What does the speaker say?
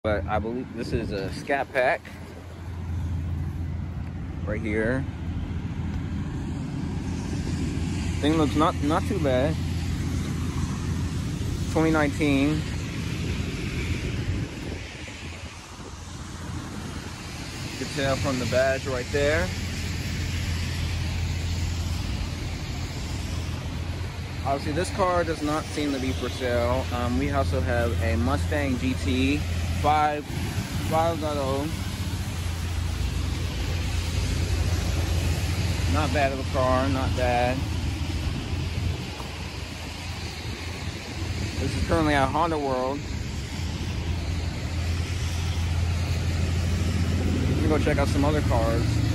But I believe this is a Scat Pack right here. Thing looks not too bad. 2019. You can tell from the badge right there. Obviously, this car does not seem to be for sale. We also have a Mustang GT 5.0. Not bad of a car, not bad. This is currently at Honda World. Let me go check out some other cars.